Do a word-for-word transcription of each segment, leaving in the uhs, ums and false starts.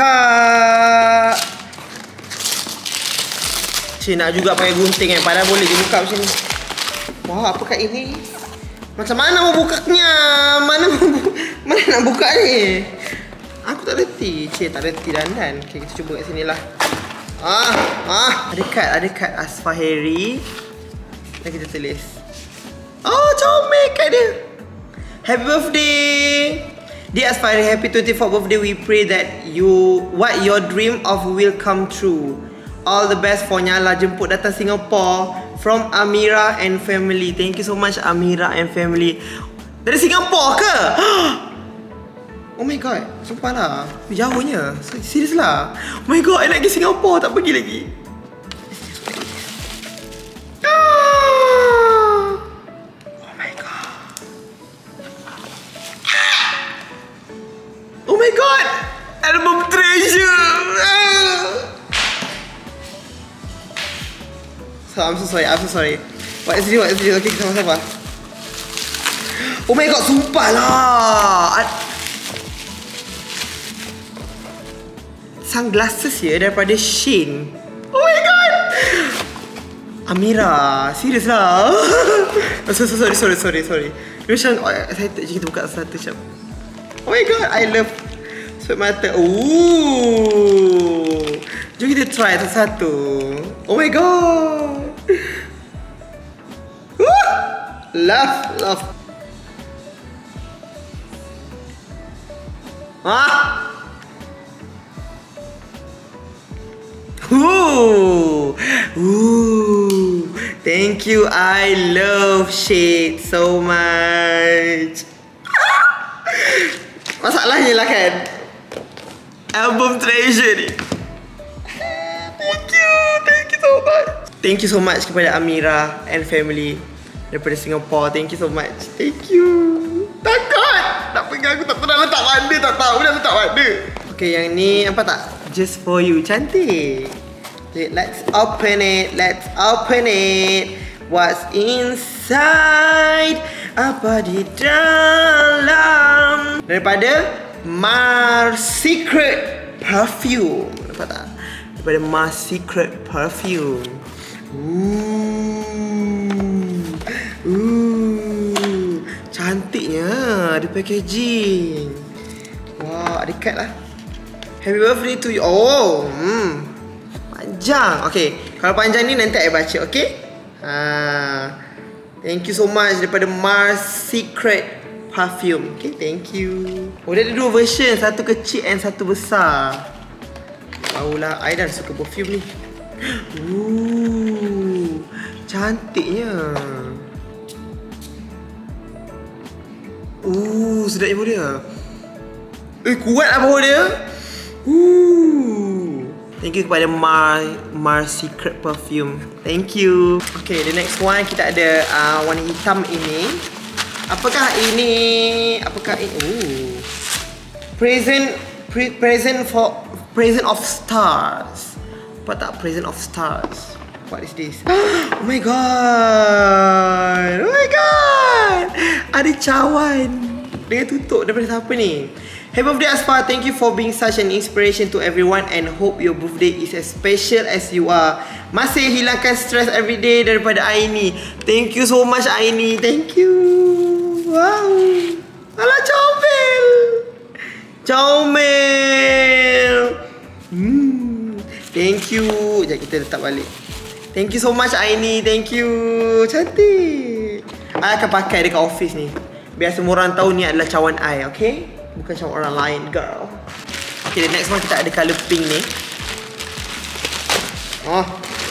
buka. Cik nak juga pakai gunting eh. Padahal boleh dibuka macam ni. Wah, apakah ini? Macam mana mau bukanya? Mana mana nak buka ni? Aku tak reti. Cik tak reti dandan. Okay, kita cuba kat sini lah. Ah, ah, ada kad, ada kad Asfaheri. Dan kita tulis. Oh, comel kad dia. Happy birthday. Dear Asfaheri, happy twenty-fourth birthday. We pray that you what your dream of will come true. All the best for Nyala jemput datang Singapore from Amira and family. Thank you so much Amira and family. Dari Singapore ke? Oh my god, sumpah lah. Jauhnya. Serius lah. Oh my god, I nak pergi Singapore, tak pergi lagi. Oh my god. Oh my god. Album treasure. So, I'm so sorry, I'm so sorry. What is this? What is this? Okay, kita sama-sama. Oh my god, sumpah lah. Sunglasses ya daripada Shein. Oh my god. Amira, serius lah. so, so, sorry, sorry, sorry, sorry. Macam excited je kita buka satu macam. Oh my god, I love sebab mata. Ooh. Jom kita try satu-satu. Oh my god. Woo! Love, love. Ah. Ooh. Ooh. Thank you. I love shade so much. Masalahnya lah kan, album treasure ni. Thank you. Thank you so much. Thank you so much kepada Amira and family daripada Singapore. Thank you so much. Thank you. Takut nak pegang, aku tak tahu nak letak mana. Tak tahu nak letak mana. Okay, yang ni nampak tak? Just for you. Cantik. Let's open it. Let's open it. What's inside? Apa di dalam? Daripada Mars Secret Perfume. Nampak tak? Daripada Mars Secret Perfume. Ooh. Ooh. Cantiknya ada packaging. Wah, ada kad lah. Happy birthday to you. Oh, hmm. Panjang. Okay, kalau panjang ni nanti saya baca, okay? Ha. Thank you so much daripada Mars Secret Perfume. Okay, thank you. Oh, dia ada dua version. Satu kecil and satu besar. Tahulah, I dah suka perfume ni. Ooh, cantiknya. Ooh, sedapnya bau dia. Eh, kuat lah bau dia. Ooh. Thank you kepada Mar Mars Secret Perfume. Thank you. Okay, the next one kita ada uh, warna hitam ini. Apakah ini? Apakah ini? Ooh. Present pre present for present of stars. Apa tak present of stars? What is this? Oh my god. Oh my god. Ada cawan dengan tutup daripada siapa ni? Happy birthday Asfar, thank you for being such an inspiration to everyone and hope your birthday is as special as you are. Masih hilangkan stress everyday daripada Aini. Thank you so much Aini, thank you. Wow. Alah, comel. Comel. Hmm. Thank you. Sekejap kita letak balik. Thank you so much Aini, thank you. Cantik. I akan pakai dekat office ni. Biar semua orang tahu ni adalah cawan I, okay? Bukan cawan orang lain, girl. Okay, the next one kita ada colour pink ni. Oh.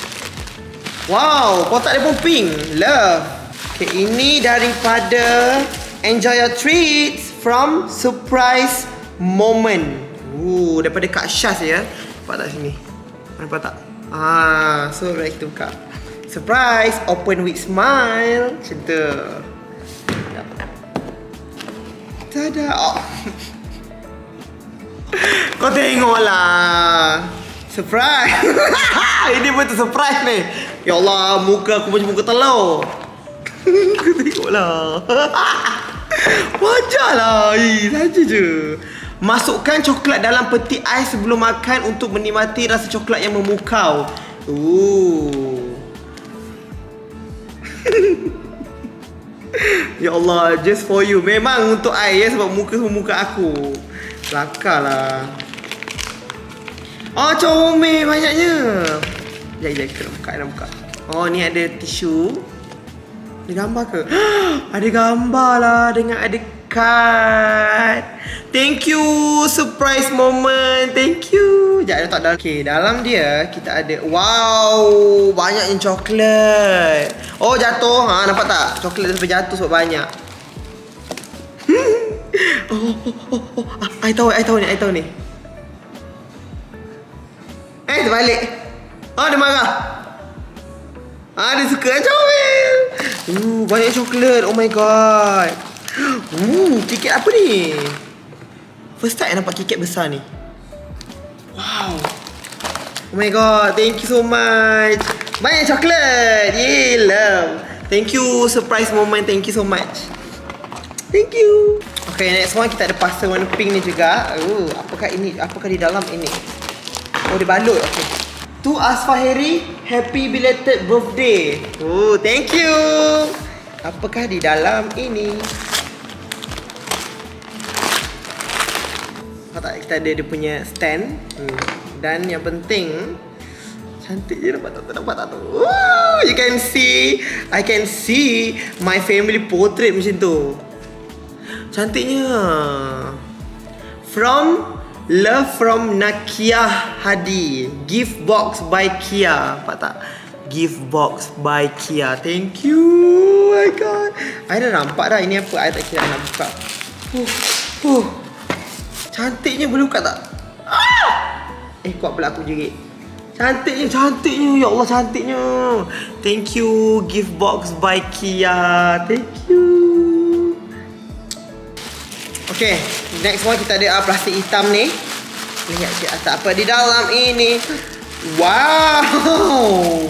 Wow, kotak dia pun pink. Love. Okay, ini daripada Enjoy Your Treats from Surprise Moment. Ooh, daripada Kak Syaz ya. Nampak tak sini? Nampak tak? Ah, so right, kita buka. Surprise, open with smile. Macam tu. Tada. Oh. Kau tengoklah. Surprise. Ini betul surprise ni. Ya Allah, muka aku macam muka telur. Kau tengoklah. Wajarlah. Eh, saja je. Masukkan coklat dalam peti ais sebelum makan untuk menikmati rasa coklat yang memukau. Ooh. Ya Allah, just for you. Memang untuk I ya, sebab muka semua muka aku. Kelakar lah. Oh, comel banyaknya. Sekejap, sekejap, kita nak buka, nak buka. Oh, ni ada tisu. Ada gambar ke? Ada gambar lah dengan ada kad. Thank you, surprise moment. Thank you. Sekejap, letak dalam. Okay, dalam dia kita ada, wow, banyaknya coklat. Oh, jatuh. Ha, nampak tak? Coklat sampai jatuh sebab banyak. Oh, oh, oh, oh. I tahu, I tahu ni, I tahu ni. Eh, terbalik. Oh, dia marah. Ah, dia suka comel. Uh, banyak coklat. Oh my god. Uh, KitKat apa ni? First time nampak KitKat besar ni. Wow. Oh my god, thank you so much. Banyak coklat. Yay, love. Thank you, surprise moment. Thank you so much. Thank you. Okay, next one kita ada parcel warna pink ni juga. Uh, apakah ini? Apakah di dalam ini? Oh, dia balut. Okay. To Asfaheri, happy belated birthday. Oh, thank you. Apakah di dalam ini? Tak, kita ada dia punya stand. Hmm. Dan yang penting, cantik je, nampak tak? Nampak tak tu? Ooh, you can see, I can see my family portrait macam tu. Cantiknya. From Love from Nakia Hadi. Gift box by Kia. Nampak tak? Gift box by Kia. Thank you. Oh my god. I dah nampak dah. Ini apa? I tak kira nak buka. Huh. Huh. Cantiknya, boleh buka tak? Ah! Eh, kuat pula aku jerit. Cantiknya, cantiknya. Ya Allah, cantiknya. Thank you. Gift box by Kia. Thank you. Okay, next one kita ada uh, plastik hitam ni. Lihat je tak apa di dalam ini. Wow.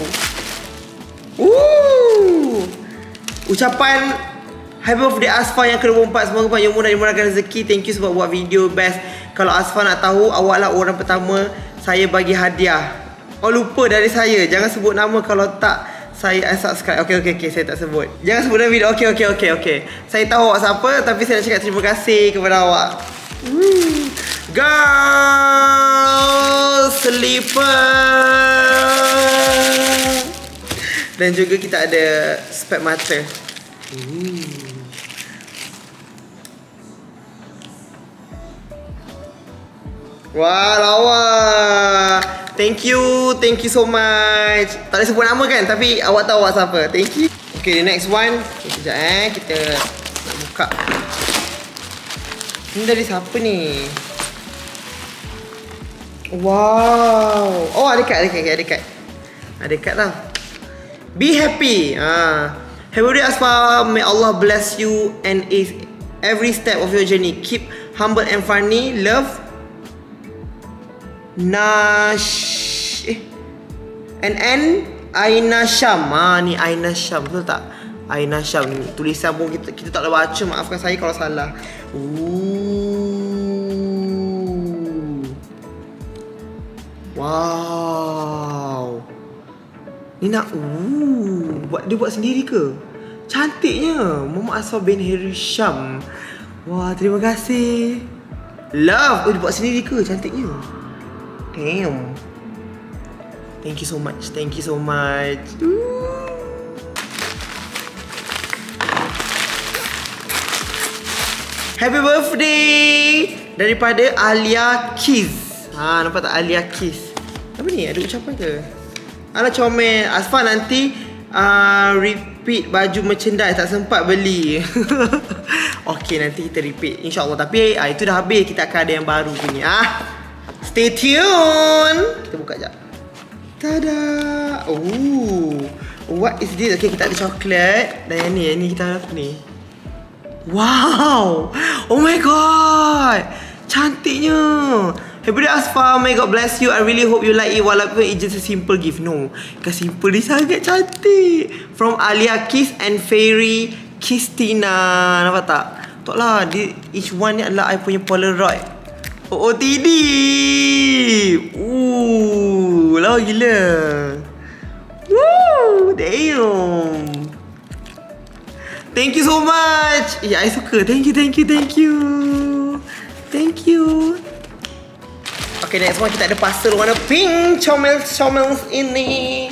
Woo. Ucapan happy birthday Asfar yang ke dua puluh empat. Semoga panjang umur dan dimurahkan rezeki. Thank you sebab buat video best. Kalau Asfar nak tahu, awak lah orang pertama saya bagi hadiah. Oh, lupa dari saya. Jangan sebut nama kalau tak saya unsubscribe. Okey, okey, okey. Saya tak sebut. Jangan sebut dalam video. Okey, okey, okey, okey. Saya tahu awak siapa, tapi saya nak cakap terima kasih kepada awak. Woo. Girl Sleeper. Dan juga kita ada spek mata. Ooh. Wah, lawa. Thank you, thank you so much. Tak boleh sebut nama kan, tapi awak tahu awak siapa. Thank you. Okay, the next one. Okay, sekejap eh, kita nak buka. Ini dari siapa ni? Wow. Oh, ada kad, ada kad, ada kad. Ada kad tau. Be happy. Ah. Happy birthday Asfar. May Allah bless you and is every step of your journey. Keep humble and funny. Love. Nash eh N N Aina Syam. Ha, ni Aina Syam, betul tak? Aina Syam ni. Tulisan pun kita kita tak boleh baca, maafkan saya kalau salah. Ooh. Wow. Ni nak ooh, buat dia buat sendiri ke? Cantiknya. Muhammad Asfar bin Heri Syam. Wah, terima kasih. Love. Oh, dia buat sendiri ke? Cantiknya. Damn. Thank you so much. Thank you so much. Happy birthday daripada Alia Kiss. Ha, nampak tak Alia Kiss? Apa ni? Ada ucapan ke? Alah, comel. Asfar nanti uh, repeat baju merchandise, tak sempat beli. Okay, nanti kita repeat InsyaAllah. Tapi uh, itu dah habis. Kita akan ada yang baru punya. Ah. Stay tune. Kita buka sekejap. Tada. Oh, what is this? Okay, kita ada coklat. Dan yang ni, yang ni kita ada apa ni? Wow. Oh my god. Cantiknya. Happy birthday Asfar. May God bless you. I really hope you like it. Walaupun it's just a simple gift. No, kan simple ni sangat cantik. From Alia Kiss and Fairy Kistina. Nampak tak? Tak lah, each one ni adalah I punya Polaroid. O O T D. Ooh, lawa gila. Woo, damn. Thank you so much. Ya, I suka. Thank you, thank you, thank you. Thank you. Okay, next one kita ada parcel warna pink. Comel-comel ini.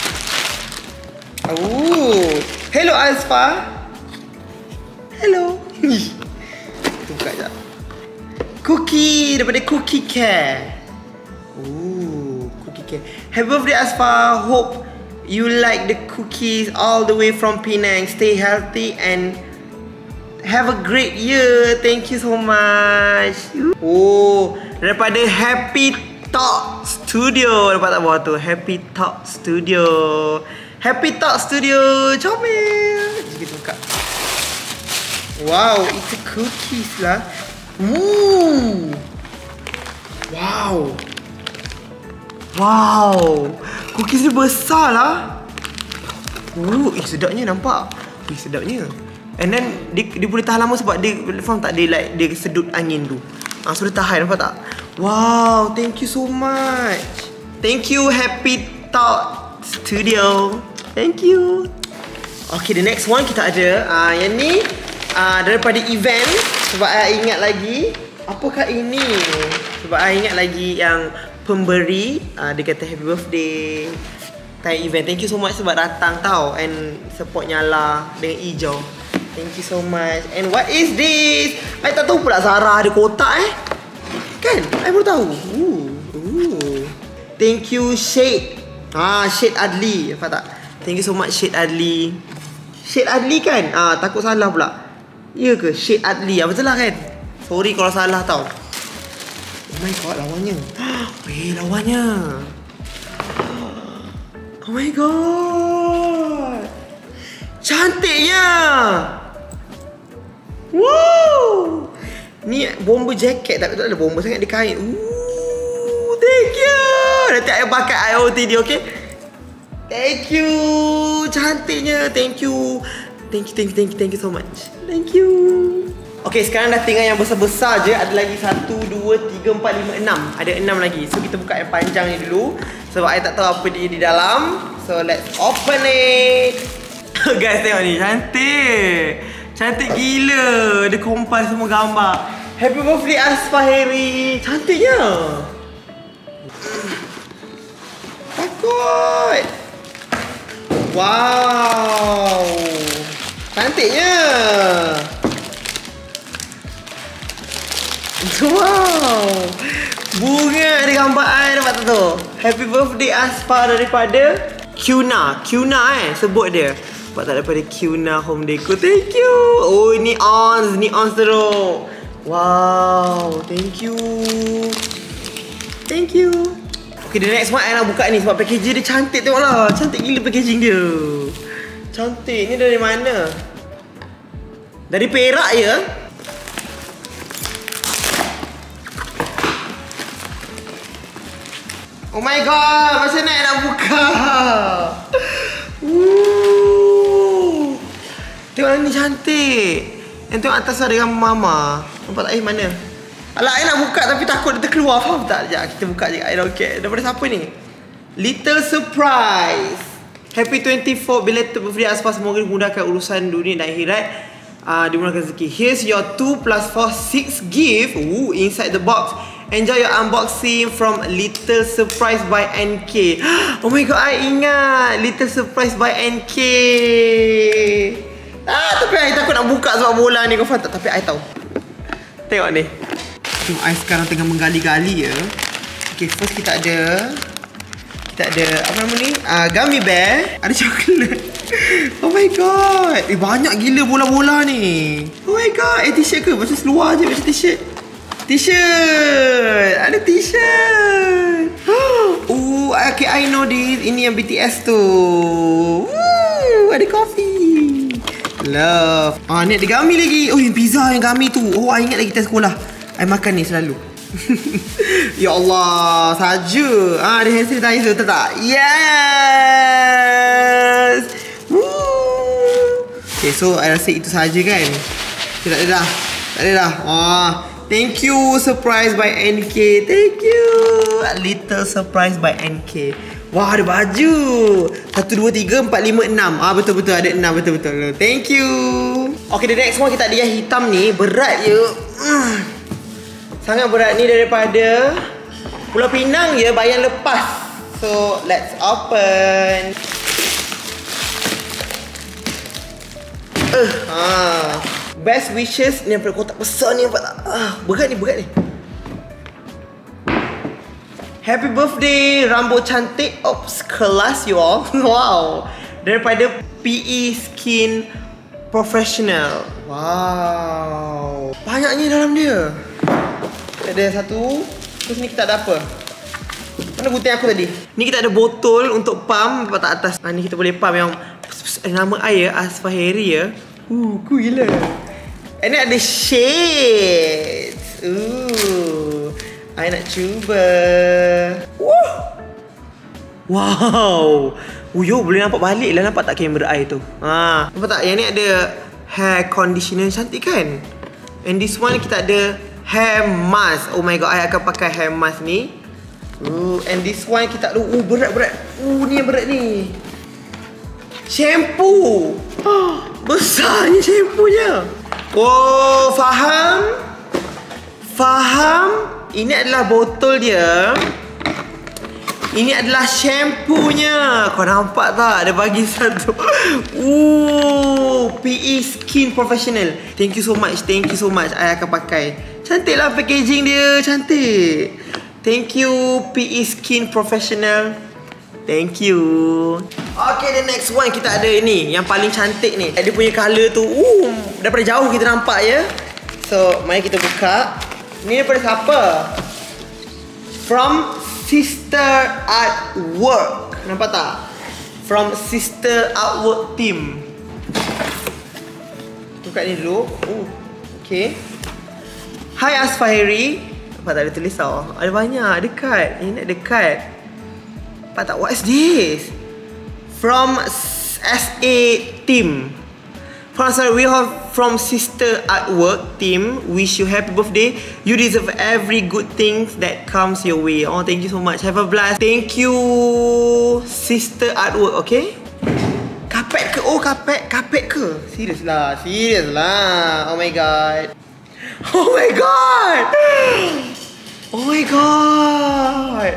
Oh, hello Alpha. Hello. Buka sekejap. Cookie daripada Cookie Care. Oh, Cookie Care. Happy birthday Alpha. Hope you like the cookies all the way from Penang. Stay healthy and have a great year. Thank you so much. Oh, daripada Happy Talk Studio. Dapat tak bawah tu? Happy Talk Studio. Happy Talk Studio. Comel. Kita buka. Wow, itu cookies lah. Ooh. Wow. Wow. Cookies ni besar lah. Oh, eh sedapnya nampak. Eh sedapnya. And then dia, dia boleh tahan lama sebab dia, faham tak, dia like dia sedut angin tu. Ah, so dia tahan, nampak tak? Wow, thank you so much. Thank you Happy Talk Studio. Thank you. Okay, the next one kita ada uh, yang ni uh, daripada event. Sebab I ingat lagi. Apakah ini? Sebab I ingat lagi yang pemberi uh, dia kata happy birthday time event. Thank you so much sebab datang tau. And support Nyala dengan hijau. Thank you so much. And what is this? I tak tahu pula Zara ada kotak eh. Kan? I baru tahu. Ooh. Ooh. Thank you Syed. Ah, Syed Adli. Nampak tak? Thank you so much Syed Adli. Syed Adli kan? Ah, takut salah pula. Ya ke? Syed Adli. Ah, betul lah kan? Sorry kalau salah tau. Oh my god, lawannya. Weh, lawannya. Oh my god. Cantiknya. Wow. Ni bomber jacket. Tak betul ada bomber sangat, dia kain. Ooh, thank you. Nanti I pakai I O T D, okay? Thank you. Cantiknya. Thank you. Thank you, thank you, thank you, thank you so much. Thank you. Okay, sekarang dah tinggal yang besar-besar je. Ada lagi satu, dua, tiga, empat, lima, enam. Ada enam lagi. So, kita buka yang panjang ni dulu. Sebab I tak tahu apa dia di dalam. So, let's open it. Guys, tengok ni. Cantik. Cantik gila. Dia compile semua gambar. Happy birthday Asfaheri. Cantiknya. Takut. Wow. Cantiknya. Wow. Bunga ada gambar I, nampak tak tu? Happy birthday Aspa daripada Qna. Qna eh sebut dia. Nampak tak, daripada Qna Home Decor. Thank you. Oh, ni ons, ni ons teruk. Wow, thank you. Thank you. Okay, the next one I nak buka ni sebab packaging dia cantik, tengoklah. Cantik gila packaging dia. Cantik. Ni dari mana? Dari Perak ya? Oh my god, macam mana nak buka? Woo. Tengoklah ni cantik. Yang tengok atas ada gambar mama. Nampak tak? Eh, mana? Alah, I nak buka tapi takut dia terkeluar. Faham tak? Sekejap, kita buka je. I don't care. Daripada siapa ni? Little Surprise. Happy twenty-fourth belated birthday Aspa. Semoga dimudahkan urusan dunia dan akhirat. Uh, dimudahkan rezeki. Here's your two plus four, six gift. Ooh, inside the box. Enjoy your unboxing from Little Surprise by N K. Oh my god, I ingat Little Surprise by N K. Ah, tapi I takut nak buka sebab bola ni, kau faham tak? Tapi I tahu. Tengok ni. Tengok I sekarang tengah menggali-gali ya. Okay, first kita ada Kita ada apa nama ni? Uh, gummy bear. Ada coklat. Oh my god. Eh, banyak gila bola-bola ni. Oh my god. Eh, t-shirt ke? Macam seluar je macam t-shirt. T-shirt. Ada t-shirt. Oh, okay, I know this. Ini yang B T S tu. Woo, ada coffee. Love. Ah, ni ada gummy lagi. Oh, yang pizza yang gummy tu. Oh, I ingat lagi time sekolah. I makan ni selalu. Ya Allah, saja. Ah, ada hand sanitizer, betul tak? Yes. Woo. Okay, so I rasa itu saja kan. Okay, tak ada dah. Tak ada dah. Wah, Thank you, surprise by N K. Thank you. A little surprise by N K. Wah, ada baju. Satu, dua, tiga, empat, lima, enam. Ah, betul-betul ada enam. Betul-betul. Thank you. Okay, the next one kita ada yang hitam ni. Berat je. Mm. Sangat berat ni daripada Pulau Pinang je, bayang lepas. So, let's open. Uh, ha. Best wishes ni daripada kotak besar ni, nampak tak? Ah, berat ni, berat ni. Happy birthday, rambut cantik. Ops, kelas you all. Wow. Daripada P E Skin Professional. Wow. Banyaknya dalam dia. Ada satu. Terus ni kita ada apa? Mana gunting aku tadi? Ni kita ada botol untuk pump. Nampak tak atas? Ah, ni kita boleh pump yang nama air Asfaheri ya. Uh, cool gila. Ini ada shades. Uh, I nak cuba. Woo. Wow. Uyo, boleh nampak balik lah. Nampak tak kamera air tu? Ha, nampak tak? Yang ni ada hair conditioner, cantik kan? And this one kita ada hair mask. Oh my god, I akan pakai hair mask ni. Uh, and this one kita ada. Uh, berat-berat. Uh, ni yang berat ni. Shampoo. Oh, besarnya shampoonya. Oh, faham? Faham? Ini adalah botol dia. Ini adalah shampoonya. Kau nampak tak? Ada bagi satu. Ooh, P E Skin Professional. Thank you so much. Thank you so much. I akan pakai. Cantik lah packaging dia. Cantik. Thank you P E Skin Professional. Thank you. Okay, the next one kita ada ini. Yang paling cantik ni. Dia punya colour tu. Uh, daripada jauh kita nampak ya. So, mari kita buka. Ni daripada siapa? From Sister Artwork. Nampak tak? From Sister Artwork team. Buka ni dulu. Oh, okay. Hi Asfaheri. Nampak tak ada tulis tau? Ada banyak. Dekat. Ini nak dekat. Nampak tak? What is this? From S A team. From sorry, we have from Sister Artwork team. Wish you happy birthday. You deserve every good things that comes your way. Oh, thank you so much. Have a blast. Thank you, Sister Artwork. Okay. Kapet ke? Oh, kapet. Kapet ke? Serius lah. Serius lah. Oh my god. Oh my god. Oh my god.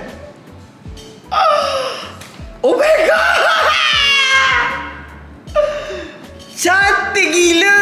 Oh my god. Cantik gila.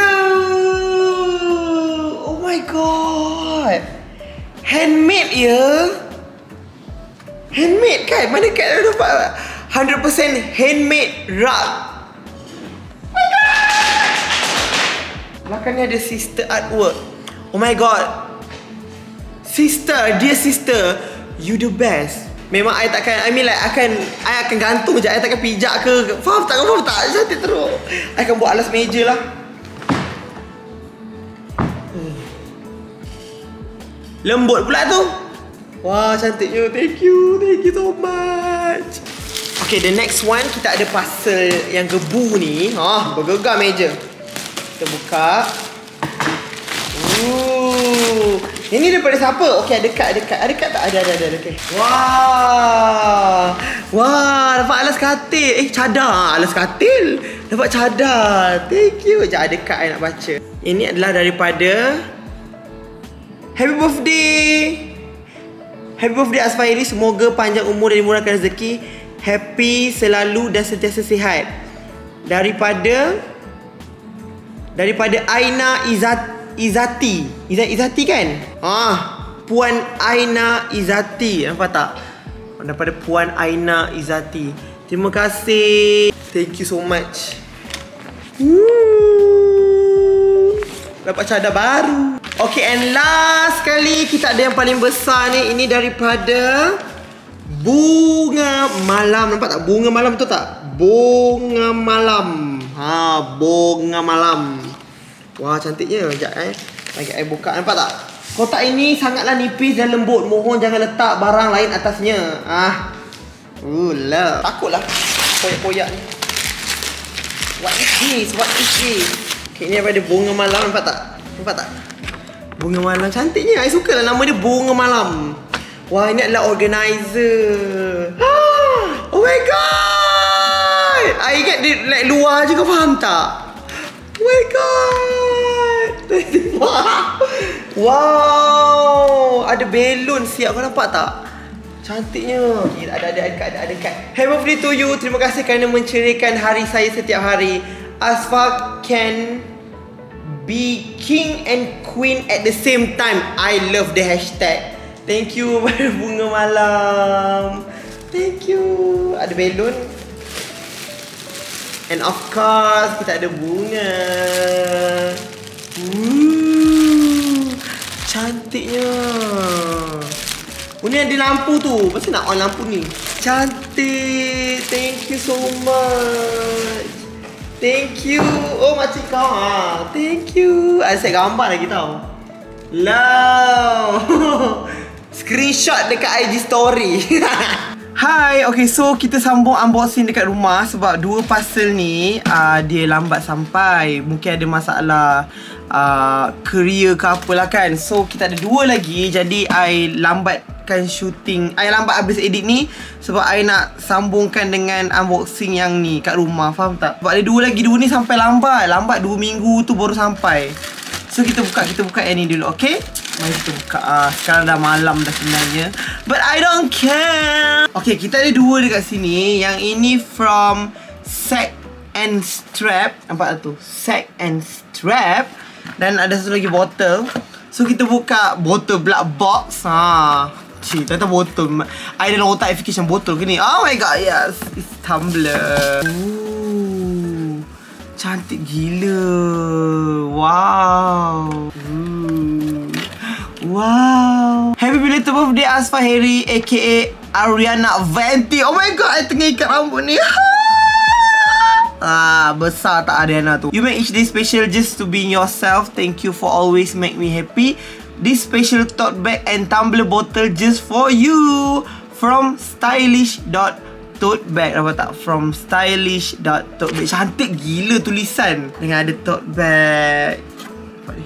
Oh my god. Handmade ya. Handmade kan? Mana kat ada dapat one hundred percent handmade rug. Oh my god. Belakang ni ada Sister Artwork. Oh my god. Sister, dear sister, you the best. Memang I takkan, I mean like akan, I akan gantung je, I takkan pijak ke. Faham tak? Faham tak? Cantik teruk. I akan buat alas meja lah. hmm. Lembut pula tu. Wah, cantiknya. Thank you. Thank you so much. Okay, the next one kita ada parcel yang gebu ni. Ah, bergegar meja. Kita buka. Ooh. Ini daripada siapa? Okey, ada kad, ada kad. Ada kad tak? Ada, ada, ada. Okey. Wah. Wah, dapat alas katil. Eh, cadar. Alas katil. Dapat cadar. Thank you. Sekejap, ada kad I nak baca. Ini adalah daripada Happy birthday. Happy birthday Asfaheri. Semoga panjang umur dan dimurahkan rezeki. Happy selalu dan sentiasa sihat. Daripada Daripada Aina Izzat Izzati. Izzat Izzati kan? Ah, Puan Aina Izzati. Nampak tak? Daripada Puan Aina Izzati. Terima kasih. Thank you so much. Woo. Dapat cadar baru. Okay, and last kali kita ada yang paling besar ni. Ini daripada Bunga Malam. Nampak tak? Bunga Malam, betul tak? Bunga Malam. Ha, Bunga Malam. Wah, cantiknya. Sekejap eh. Lagi saya buka. Nampak tak? Kotak ini sangatlah nipis dan lembut. Mohon jangan letak barang lain atasnya. Ah. Uh, love. Takutlah koyak-koyak ni. What is this? What is this? Okay, ini daripada Bunga Malam. Nampak tak? Nampak tak? Bunga malam cantiknya. I suka lah nama dia Bunga Malam. Wah, ini adalah organizer. Oh my god. I ingat dia like luar je, kau faham tak? Oh my god. Wow, ada belon siap, kau nampak tak? Cantiknya. Okay, ada ada ada ada ada dekat. Happy birthday to you. Terima kasih kerana menceriakan hari saya setiap hari. Asfa can be king and queen at the same time. I love the hashtag. Thank you Bunga Malam. Thank you. Ada belon. And of course kita ada bunga. Ooh, cantiknya. Oh, ni ada lampu tu. Masa nak on lampu ni. Cantik. Thank you so much. Thank you. Oh, macam kau ha. Thank you. I set gambar lagi tau. Love. Screenshot dekat I G story. Hai, okay, so kita sambung unboxing dekat rumah sebab dua parcel ni uh, dia lambat sampai. Mungkin ada masalah uh, courier ke apalah kan. So kita ada dua lagi. Jadi I lambatkan shooting, I lambat habis edit ni sebab I nak sambungkan dengan unboxing yang ni kat rumah. Faham tak? Sebab ada dua lagi. Dua ni sampai lambat. Lambat dua minggu tu baru sampai. So kita buka, kita buka yang ni dulu, okay? Mari kita buka. uh, Sekarang dah malam dah sebenarnya, but I don't care. Okay, kita ada dua dekat sini. Yang ini from Sack and Strap. Nampak tak tu? Sack and Strap. Dan ada satu lagi botol. So kita buka botol black box. Ha, cik, ternyata botol. I dalam otak notification botol ke ni. Oh my god, yes, it's tumbler. Ooh, cantik gila. Wow. Ooh. Wow. Happy belated birthday Asfa Harry aka Ariana Venti. Oh my god, I tengah ikat rambut ni. Ah, besar tak Ariana tu. You make each day special just to be yourself. Thank you for always make me happy. This special tote bag and tumbler bottle just for you from stylish dot tote bag. Apa tak? From stylish dot tote bag. Cantik gila tulisan dengan ada tote bag. Apa ni?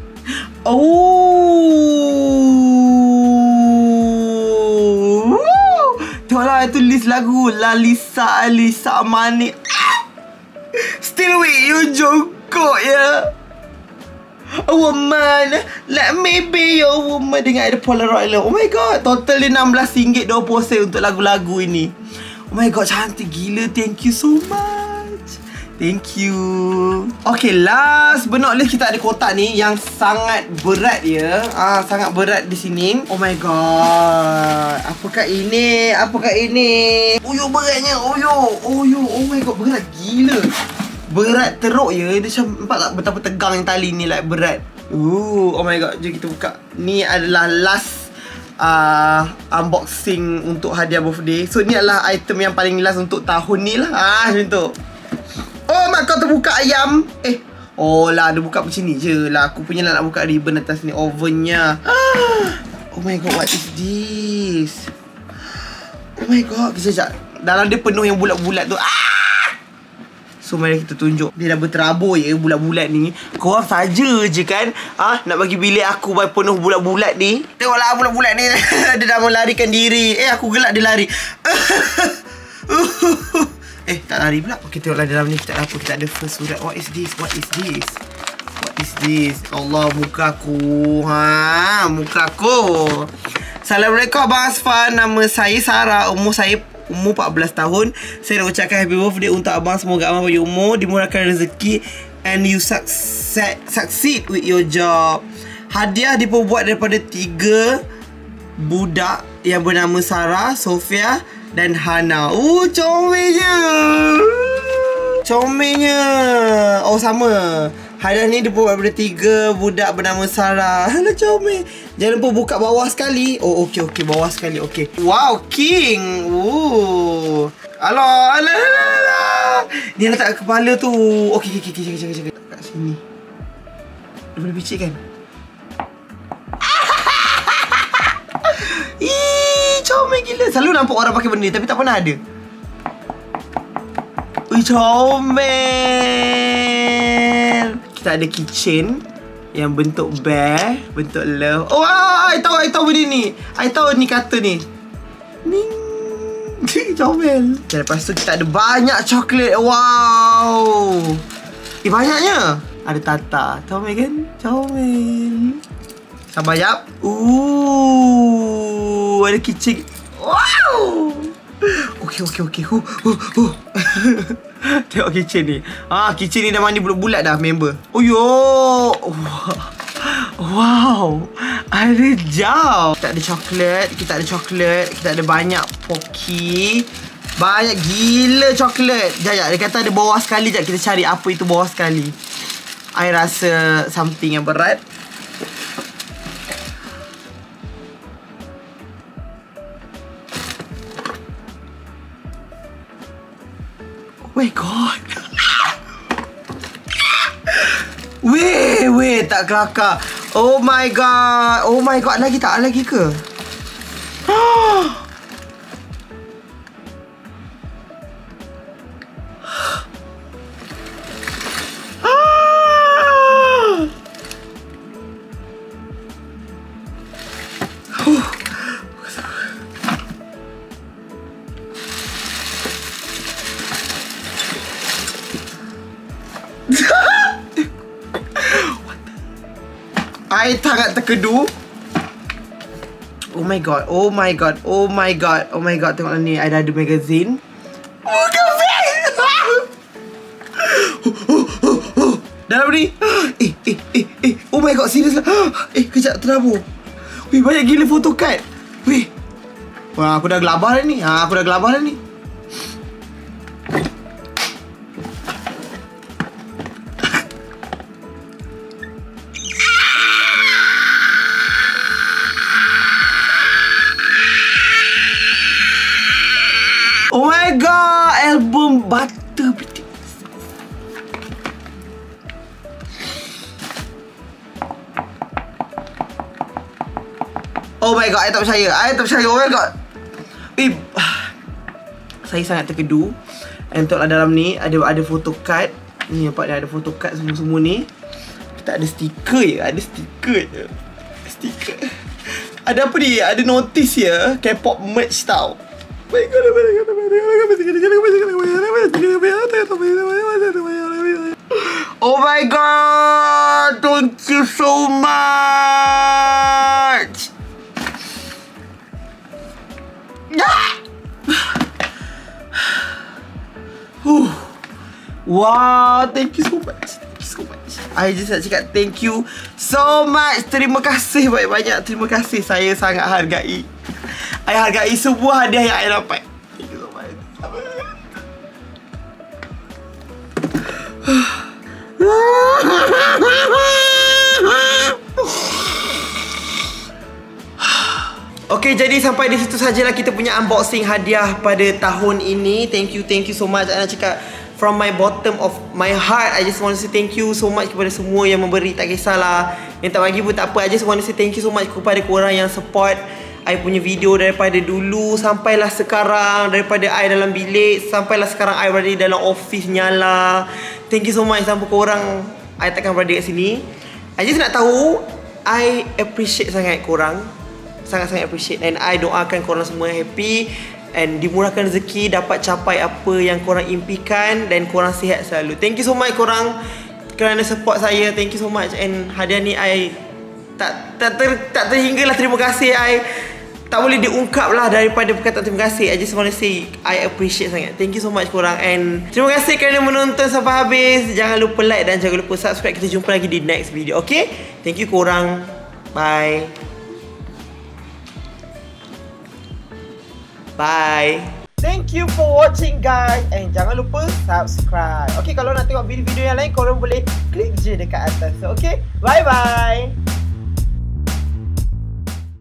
Oh, tengoklah tulis lagu Lalisa Alisa Mani. Still with you Jungkook ya. Yeah. A woman, let me be your woman. Dengan ada Polaroid lah. Oh my god, total dia enam belas ringgit dua puluh sen untuk lagu-lagu ini. Oh my god, cantik gila. Thank you so much. Thank you. Okay, last but not least, kita ada kotak ni yang sangat berat ya. Ah, sangat berat di sini. Oh my god, apakah ini? Apakah ini? Uyo beratnya. Uyo. Uyo. Oh my god, berat gila. Berat teruk ya. Dia macam, nampak tak betapa tegang yang tali ni, like berat. Ooh, oh my god, jom kita buka. Ni adalah last uh, unboxing untuk hadiah birthday. So ni adalah item yang paling last untuk tahun ni lah. Ah, macam tu. Oh mak, kau terbuka ayam. Eh, oh lah, dia buka macam ni je lah. Aku punya lah nak buka ribbon atas ni, ovennya. Ah, oh my god, what is this? Oh my god, kejap. Dalam dia penuh yang bulat-bulat tu. Ah! So mari kita tunjuk. Dia dah berterabur ya bulat-bulat ni. Korang saja je kan ah, nak bagi bilik aku penuh bulat-bulat ni. Tengoklah bulat-bulat ni. Dia dah melarikan diri. Eh, aku gelak dia lari. Eh, tak lari pula. Okay, tengoklah dalam ni. Kita ada apa? Kita ada first surat. What is this? What is this? What is this? Allah, muka aku. Ha, muka aku. Assalamualaikum Abang Asfa. Nama saya Sarah. Umur saya umur empat belas tahun. Saya nak ucapkan happy birthday untuk abang. Semoga abang bagi umur, dimurahkan rezeki, and you succeed, succeed with your job. Hadiah diperbuat daripada tiga budak yang bernama Sarah, Sofia dan Hana. Oh, comelnya. Comelnya. Oh, sama. Hadiah ni dibuat daripada tiga budak bernama Sarah. Alah, comel. Jangan lupa buka bawah sekali. Oh, okey, okey. Bawah sekali, okey. Wow, king. Oh. Alah, alah, alah, alah. Dia letak kepala tu. Okey, okey, okey. Jaga, jaga, jaga. Kat sini. Dia boleh picit kan? Ih, comel gila. Selalu nampak orang pakai benda ni, tapi tak pernah ada. Ui, comel. Kita ada keychain. yang bentuk bear, bentuk love. Oh, I tahu, I tahu benda ni. I tahu ni kata ni. Ning. Comel. Dan lepas tu kita ada banyak coklat. Wow. Eh, banyaknya. Ada Tata. Comel kan? Comel. Sabar jap. Ooh, ada kicik. Wow. Okey, okey, okey. Huh, huh, huh. Tengok kitchen ni. Ah, kitchen ni dah mandi bulat-bulat dah member. Oh yo. Wow. Ada jam. Kita ada coklat, kita ada coklat, kita ada banyak poki. Banyak gila coklat. Jap, dia kata ada bawah sekali. Jap, kita cari apa itu bawah sekali. I rasa something yang berat. Oh my god. Weh, weh, tak kelakar. Oh my god. Oh my god, lagi tak? Lagi ke? I sangat terkedu. Oh my god, oh my god, oh my god, oh my god. Tengoklah ni, I dah ada magazine. Oh, kafe! Dalam ni. Eh, eh, eh, eh. Oh my god, serius lah. Eh, kejap, terabur. Weh, banyak gila photocard. Weh. Wah, aku dah gelabah dah ni. Ha, aku dah gelabah dah ni. Oh my god, album Butter B T S. Oh my god, I tak percaya. I tak percaya. Oh my god. Eh, saya sangat terkedu. Untuk dalam ni ada ada photocard. Ni nampak dah ada photocard semua-semua ni. Kita ada stiker je, ada stiker je. Stiker. Ada apa ni? Ada notice ya, K-pop merch tau. Oh my god, thank you so much. Wow, thank you so much. Thank you so much. I just nak cakap thank you so much. Terima kasih banyak-banyak. Terima kasih, saya sangat hargai. I hargai sebuah hadiah yang I dapat. Thank you so much. Okay, jadi sampai di situ sajalah kita punya unboxing hadiah pada tahun ini. Thank you, thank you so much. I nak cakap from my bottom of my heart, I just want to say thank you so much kepada semua yang memberi. Tak kisahlah, yang tak bagi pun tak apa. I just want to say thank you so much kepada korang yang support I punya video daripada dulu sampailah sekarang. Daripada I dalam bilik sampailah sekarang I berada dalam office nyala. Thank you so much. Tanpa korang I takkan berada kat sini. I just nak tahu, I appreciate sangat korang. Sangat-sangat appreciate. And I doakan korang semua happy and dimurahkan rezeki, dapat capai apa yang korang impikan, dan korang sihat selalu. Thank you so much korang kerana support saya. Thank you so much. And hadiah ni I tak tak ter, tak terhinggalah terima kasih. I tak boleh diungkap lah daripada perkataan terima kasih. I just want to say I appreciate sangat. Thank you so much korang. And terima kasih kerana menonton sampai habis. Jangan lupa like dan jangan lupa subscribe. Kita jumpa lagi di next video. Okay? Thank you korang. Bye. Bye. Thank you for watching guys. And jangan lupa subscribe. Okay, kalau nak tengok video-video yang lain korang boleh klik je dekat atas. Okay? Bye bye.